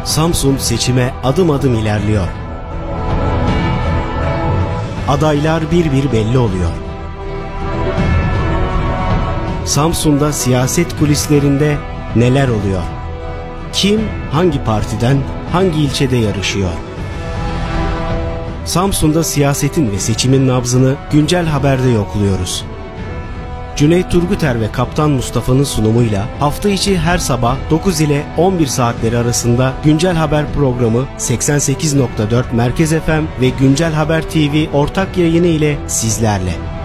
Samsun seçime adım adım ilerliyor. Adaylar bir bir belli oluyor. Samsun'da siyaset kulislerinde neler oluyor? Kim hangi partiden hangi ilçede yarışıyor? Samsun'da siyasetin ve seçimin nabzını güncel haberde yokluyoruz. Cüneyt Turguter ve Kaptan Mustafa'nın sunumuyla hafta içi her sabah 9 ile 11 saatleri arasında Güncel Haber programı 88.4 Merkez FM ve Güncel Haber TV ortak yayını ile sizlerle.